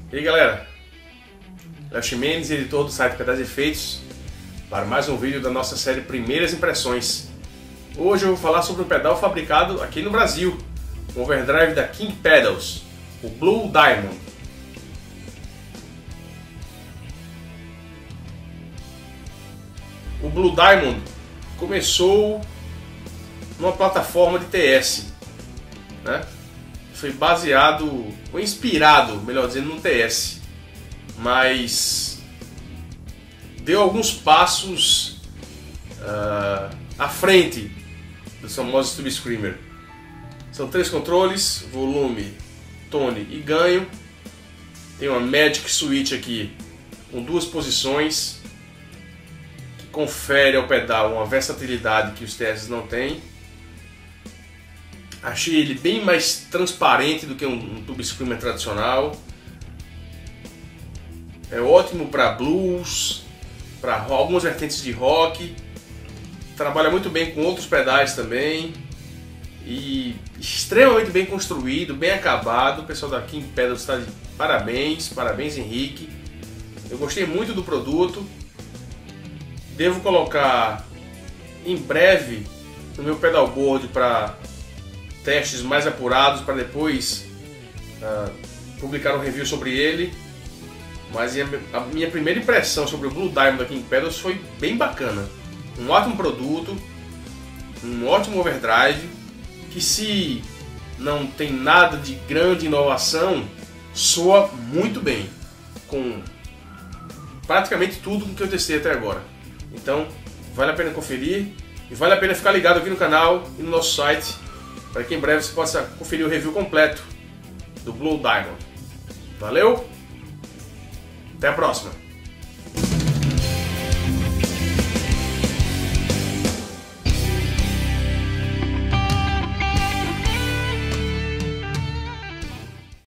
E aí galera, Léo Ximenes, editor do site Pedais e Efeitos, para mais um vídeo da nossa série Primeiras Impressões. Hoje eu vou falar sobre um pedal fabricado aqui no Brasil, um overdrive da King Pedals, o Blue Diamond. O Blue Diamond começou numa plataforma de TS, né? Foi baseado, ou inspirado, melhor dizendo, no TS, mas deu alguns passos à frente dos famosos Tube Screamer. São 3 controles: volume, tone e ganho. Tem uma Magic Switch aqui com 2 posições, que confere ao pedal uma versatilidade que os TS não têm. Achei ele bem mais transparente do que um Tube Screamer tradicional. É ótimo para blues, para algumas vertentes de rock. Trabalha muito bem com outros pedais também. E extremamente bem construído, bem acabado. O pessoal da King Pedals está de parabéns, parabéns Henrique. Eu gostei muito do produto. Devo colocar em breve no meu pedalboard para testes mais apurados, para depois publicar um review sobre ele. Mas a minha primeira impressão sobre o Blue Diamond da King Pedals foi bem bacana. Um ótimo produto, um ótimo overdrive, que se não tem nada de grande inovação, soa muito bem, com praticamente tudo que eu testei até agora. Então vale a pena conferir e vale a pena ficar ligado aqui no canal e no nosso site, para que em breve você possa conferir o review completo do Blue Diamond. Valeu! Até a próxima!